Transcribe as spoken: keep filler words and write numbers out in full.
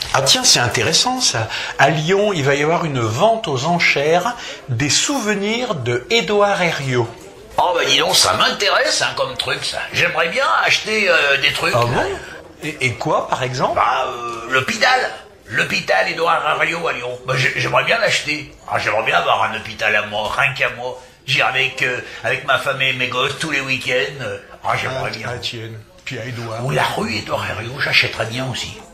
Ah tiens, c'est intéressant ça. À Lyon, il va y avoir une vente aux enchères des souvenirs de Édouard Herriot. Oh bah dis donc, ça m'intéresse hein, comme truc ça. J'aimerais bien acheter euh, des trucs. Ah bon? et, et quoi par exemple? Bah euh, l'hôpital. L'hôpital Édouard Herriot à Lyon. Bah, j'aimerais bien l'acheter. Ah, j'aimerais bien avoir un hôpital à moi, rien qu'à moi. J'irai avec, euh, avec ma femme et mes gosses tous les week-ends. Ah, j'aimerais bien. Ah tienne, puis à Édouard. Ou la rue Édouard Herriot, j'achèterais bien aussi.